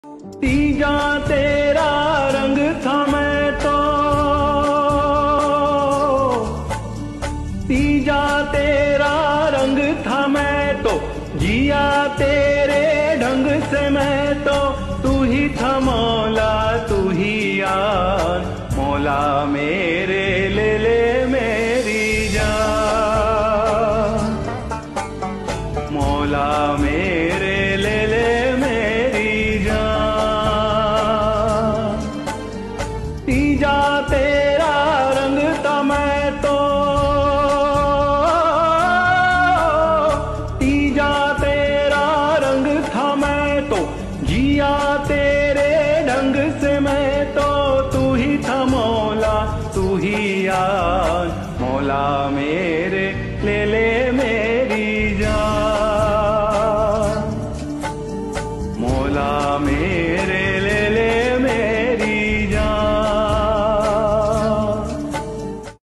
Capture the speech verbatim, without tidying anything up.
तीजा तेरा रंग था मैं तो, तीजा तेरा रंग था मैं तो, जिया तेरे ढंग से मैं तो। तू ही था मौला तू ही यार, मौला मेरे ले ले मेरी जान, मौला मेरे ले ले मेरी जान। तीजा तेरा रंग था मैं तो, तीजा तेरा रंग था मैं तो, जिया तेरे ढंग से मैं तो। तू ही था मौला तू ही यार, मौला मेरे ले ले